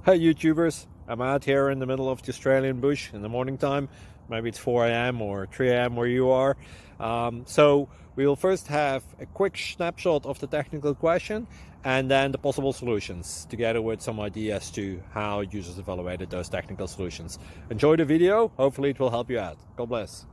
Hi YouTubers, I'm out here in the middle of the Australian bush in the morning time. Maybe it's 4 a.m. or 3 a.m. where you are. So we will first have a quick snapshot of the technical question and then the possible solutions, together with some ideas to how users evaluated those technical solutions. Enjoy the video, hopefully it will help you out. God bless.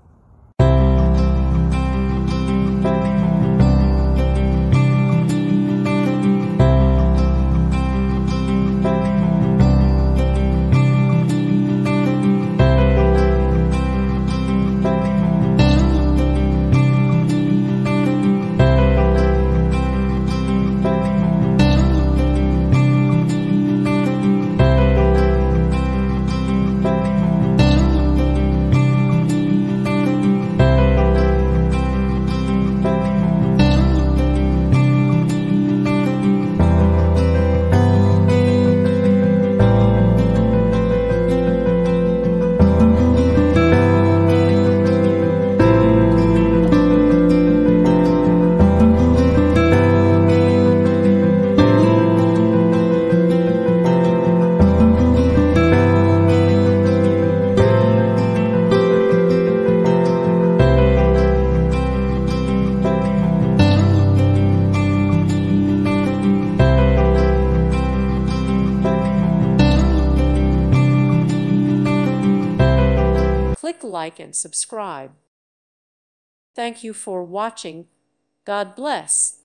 Click like and subscribe. Thank you for watching. God bless.